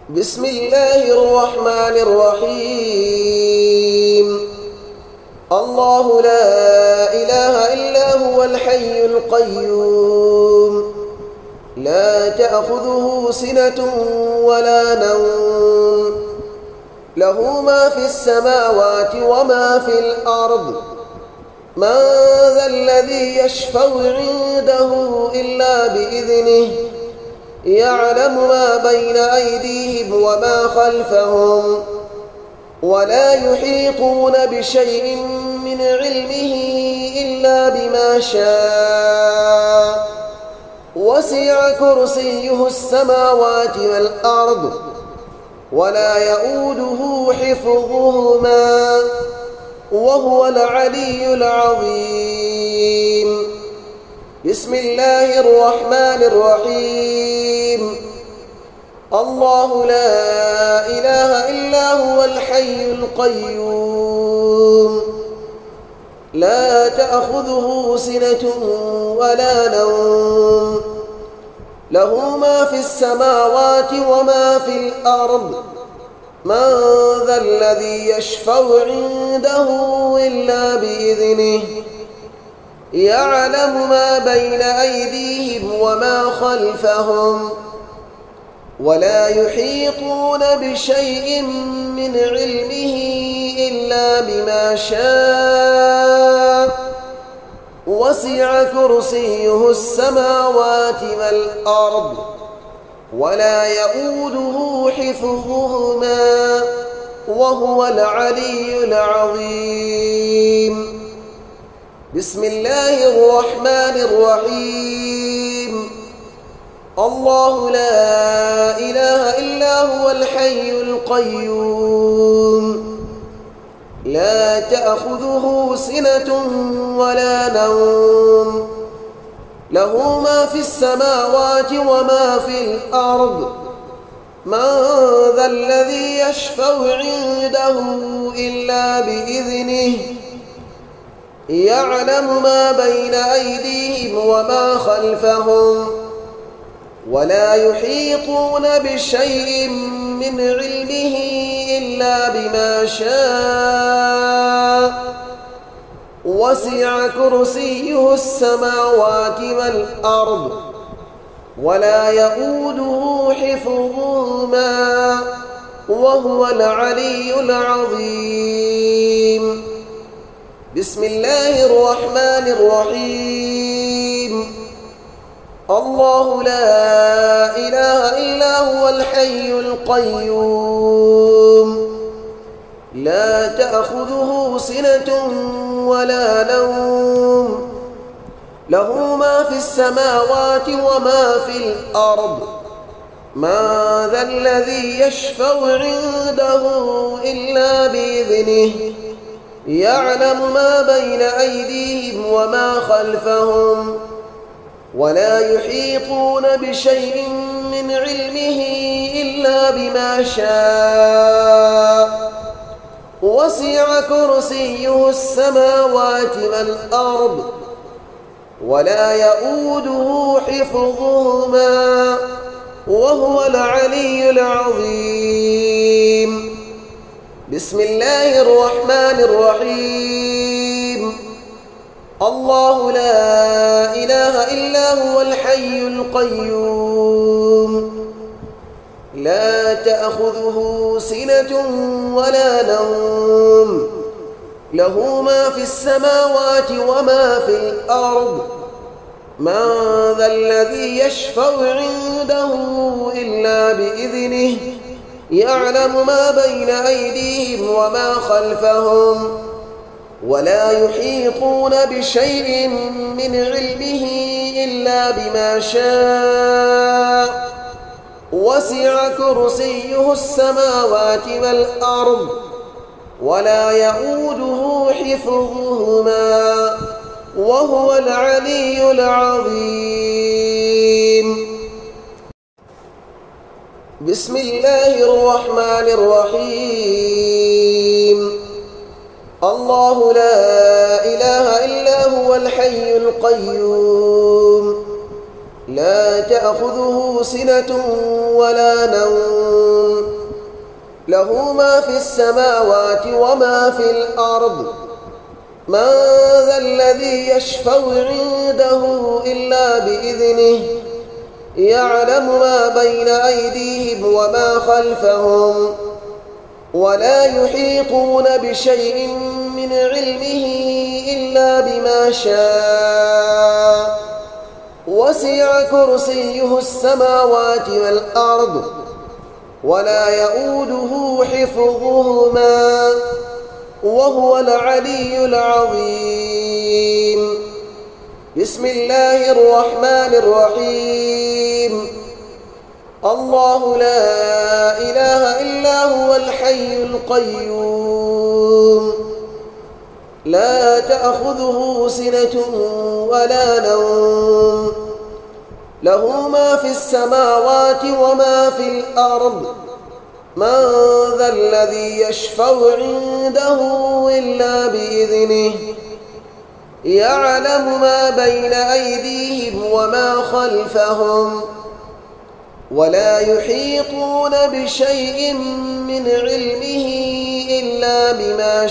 بسم الله الرحمن الرحيم. الله لا إله إلا هو الحي القيوم، لا تأخذه سنة ولا نوم، له ما في السماوات وما في الأرض. من ذا الذي يشفع عنده إلا بإذنه، يعلم ما بين أيديهم وما خلفهم، ولا يحيطون بشيء من علمه إلا بما شاء. وسع كرسيه السماوات والأرض، ولا يؤوده حفظهما، وهو العلي العظيم. بسم الله الرحمن الرحيم. الله لا إله إلا هو الحي القيوم، لا تأخذه سنة ولا نوم، له ما في السماوات وما في الأرض. من ذا الذي يشفع عنده إلا بإذنه، يعلم ما بين أيديهم وما خلفهم، ولا يحيطون بشيء من علمه إلا بما شاء. وسع كرسيه السماوات والأرض، ولا يؤوده حفظهما، وهو العلي العظيم. بسم الله الرحمن الرحيم. الله لا إله إلا هو الحي القيوم، لا تأخذه سنة ولا نوم، له ما في السماوات وما في الأرض. من ذا الذي يشفع عنده إلا بإذنه، يعلم ما بين أيديهم وما خلفهم، ولا يحيطون بشيء من علمه إلا بما شاء. وسع كرسيه السماوات والأرض، ولا يؤوده حفظهما، وهو العلي العظيم. بسم الله الرحمن الرحيم. الله لا إله إلا هو الحي القيوم، لا تأخذه سنة ولا نوم، له ما في السماوات وما في الأرض. من ذا الذي يشفع عنده إلا بإذنه، يعلم ما بين أيديهم وما خلفهم، ولا يحيطون بشيء من علمه إلا بما شاء. وسع كرسيه السماوات والأرض، ولا يؤوده حفظهما، وهو العلي العظيم. بسم الله الرحمن الرحيم. الله لا إله إلا هو الحي القيوم، لا تأخذه سنة ولا نوم، له ما في السماوات وما في الأرض. من ذا الذي يشفع عنده إلا بإذنه، يعلم ما بين أيديهم وما خلفهم، ولا يحيطون بشيء من علمه إلا بما شاء. وسع كرسيه السماوات والأرض، ولا يؤوده حفظهما، وهو العلي العظيم. بسم الله الرحمن الرحيم. الله لا إله إلا هو الحي القيوم، لا تأخذه سنة ولا نوم، له ما في السماوات وما في الأرض من ذا الذي يشفع عنده إلا بإذنه يعلم ما بين أيديهم وما خلفهم ولا يحيطون بشيء من علمه إلا بما شاء وسع كرسيه السماوات والأرض ولا يؤوده حفظهما وهو العلي العظيم. بسم الله الرحمن الرحيم. الله لا إله إلا هو الحي القيوم لا تأخذه سنة ولا نوم له ما في السماوات وما في الأرض من ذا الذي يشفع عنده إلا بإذنه يعلم ما بين أيديهم وما خلفهم ولا يحيطون بشيء من علمه إلا بما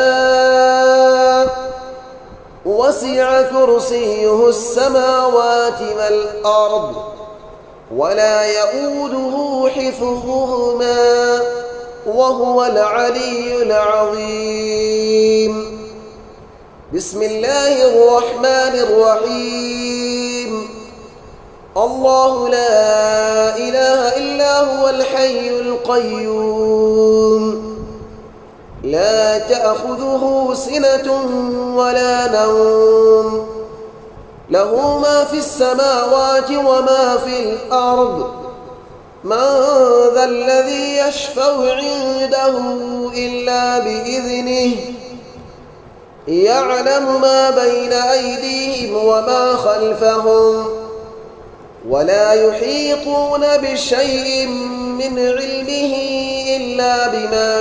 شاء وسع كرسيه السماوات والأرض ولا يؤوده حفظهما وهو العلي العظيم. بسم الله الرحمن الرحيم. الله لا إله إلا هو الحي القيوم لا تأخذه سنة ولا نوم له ما في السماوات وما في الأرض من ذا الذي يشفع عنده إلا بإذنه يعلم ما بين أيديهم وما خلفهم ولا يحيطون بشيء من علمه إلا بما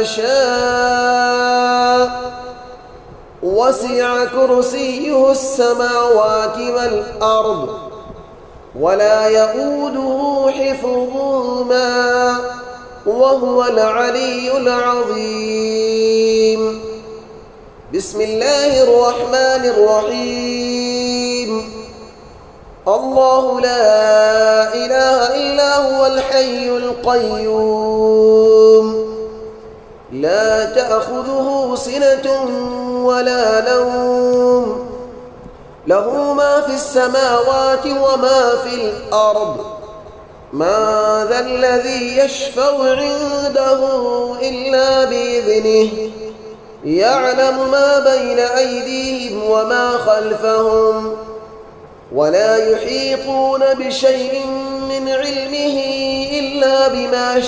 شاء وسع كرسيه السماوات والأرض ولا يؤوده حفظهما وهو العلي العظيم. بسم الله الرحمن الرحيم. الله لا إله إلا هو الحي القيوم لا تأخذه سنة ولا نوم له ما في السماوات وما في الأرض من ذا الذي يشفع عنده إلا بإذنه يعلم ما بين أيديهم وما خلفهم ولا يحيطون بشيء من علمه إلا بما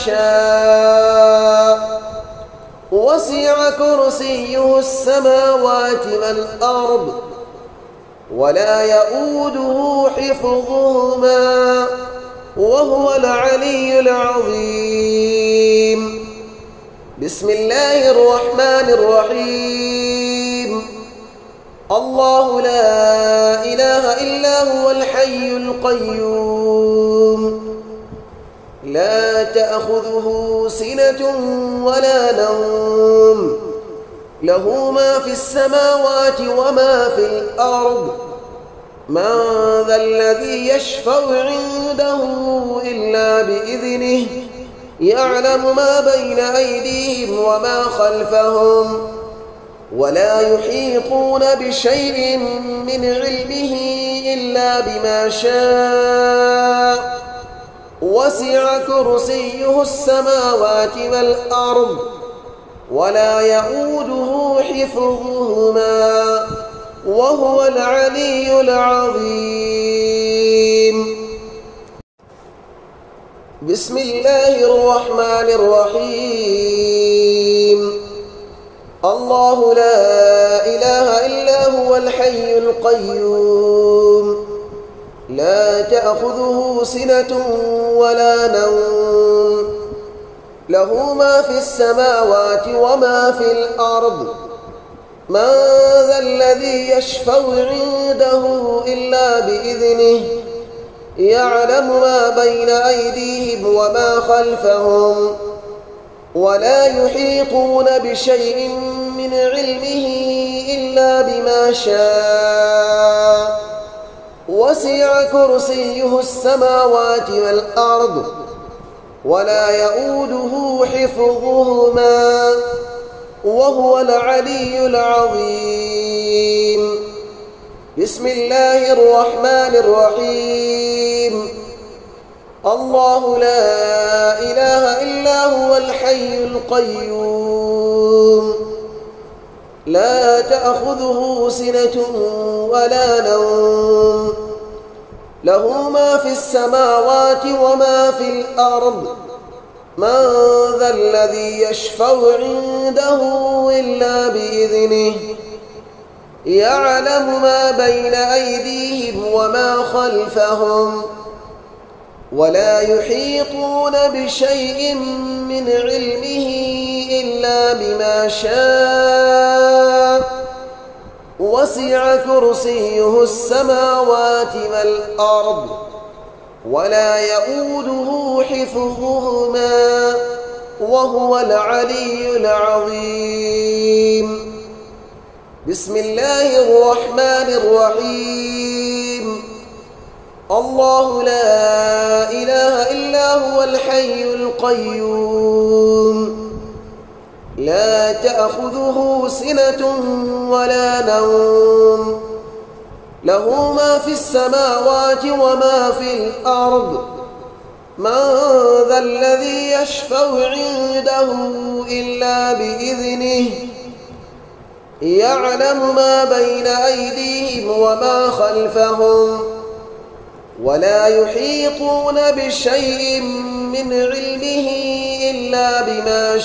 شاء وسع كرسيه السماوات والأرض ولا يؤوده حفظهما وهو العلي العظيم. بسم الله الرحمن الرحيم. الله لا إله إلا هو الحي القيوم لا تأخذه سنة ولا نوم له ما في السماوات وما في الأرض من ذا الذي يشفع عنده إلا بإذنه يعلم ما بين أيديهم وما خلفهم ولا يحيطون بشيء من علمه إلا بما شاء وسع كرسيه السماوات والأرض ولا يؤوده حفظهما وهو العلي العظيم. بسم الله الرحمن الرحيم. الله لا إله إلا هو الحي القيوم لا تأخذه سنة ولا نوم له ما في السماوات وما في الأرض من ذا الذي يشفع عنده إلا بإذنه يعلم ما بين أيديهم وما خلفهم ولا يحيطون بشيء من علمه إلا بما شاء وسع كرسيه السماوات والأرض ولا يؤوده حفظهما وهو العلي العظيم. بسم الله الرحمن الرحيم. الله لا إله إلا هو الحي القيوم لا تأخذه سنة ولا نوم له ما في السماوات وما في الأرض من ذا الذي يشفع عنده إلا بإذنه يعلم ما بين أيديهم وما خلفهم ولا يحيطون بشيء من علمه إلا بما شاء وسع كرسيه السماوات والأرض ولا يؤوده حفظهما وهو العلي العظيم. بسم الله الرحمن الرحيم. الله لا إله إلا هو الحي القيوم لا تأخذه سنة ولا نوم له ما في السماوات وما في الأرض من ذا الذي يشفع عنده إلا بإذنه يعلم ما بين أيديهم وما خلفهم ولا يحيطون بشيء من علمه إلا بما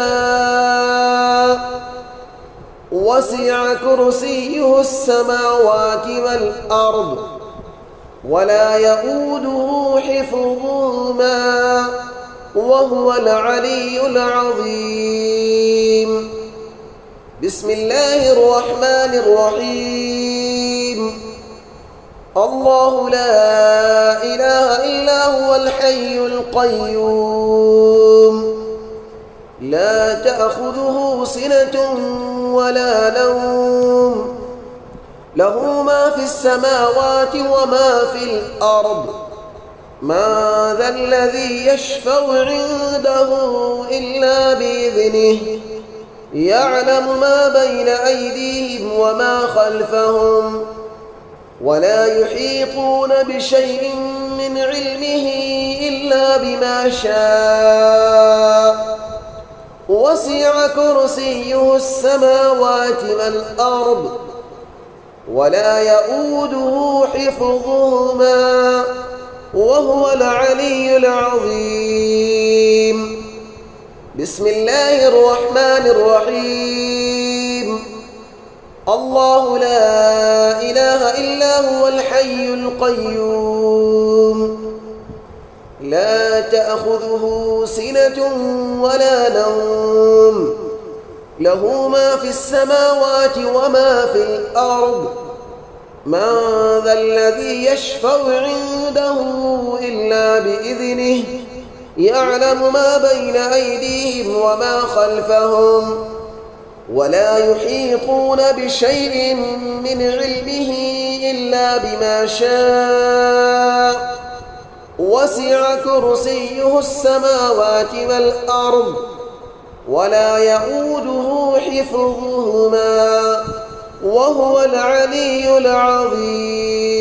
شاء وسع كرسيه السماوات والأرض ولا يؤوده حفظهما وهو العلي العظيم. بسم الله الرحمن الرحيم. الله لا إله إلا هو الحي القيوم لا تأخذه سنة ولا نوم له ما في السماوات وما في الأرض من ذا الذي يشفع عنده إلا بإذنه يعلم ما بين أيديهم وما خلفهم ولا يحيطون بشيء من علمه إلا بما شاء وسع كرسيه السماوات والأرض ولا يؤوده حفظهما وهو العلي العظيم. بسم الله الرحمن الرحيم. الله لا إله إلا هو الحي القيوم لا تأخذه سنة ولا نوم له ما في السماوات وما في الأرض من ذا الذي يشفع عنده إلا بإذنه يعلم ما بين أيديهم وما خلفهم ولا يحيطون بشيء من علمه إلا بما شاء وسع كرسيه السماوات والأرض ولا يؤوده حفظهما وهو العلي العظيم.